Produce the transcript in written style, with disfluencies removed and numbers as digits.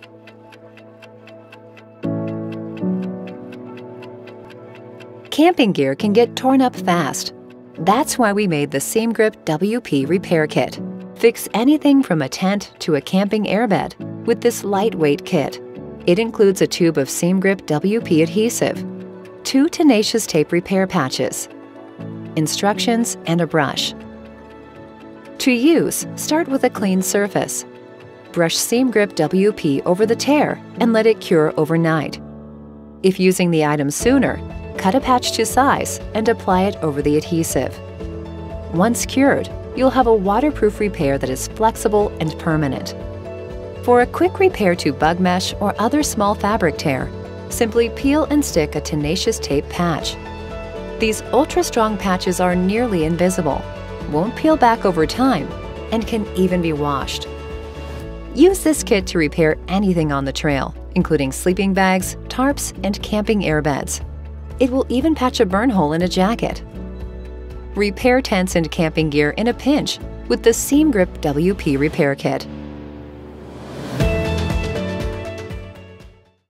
Camping gear can get torn up fast. That's why we made the SeamGrip WP Repair Kit. Fix anything from a tent to a camping airbed with this lightweight kit. It includes a tube of SeamGrip WP adhesive, 2 tenacious tape repair patches, instructions, and a brush. To use, start with a clean surface. Brush SeamGrip WP over the tear and let it cure overnight. If using the item sooner, cut a patch to size and apply it over the adhesive. Once cured, you'll have a waterproof repair that is flexible and permanent. For a quick repair to bug mesh or other small fabric tear, simply peel and stick a tenacious tape patch. These ultra-strong patches are nearly invisible, won't peel back over time, and can even be washed. Use this kit to repair anything on the trail, including sleeping bags, tarps, and camping airbeds. It will even patch a burn hole in a jacket. Repair tents and camping gear in a pinch with the SeamGrip WP Repair Kit.